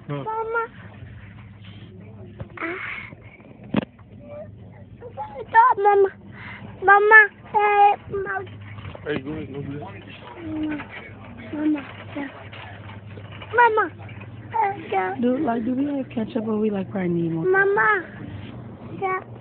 Huh. Mama. Stop, Mama. Mama. Mama. Hey, go ahead. No good. Mama. Mama. Do we have ketchup or we like probably need more? Mama. Yeah.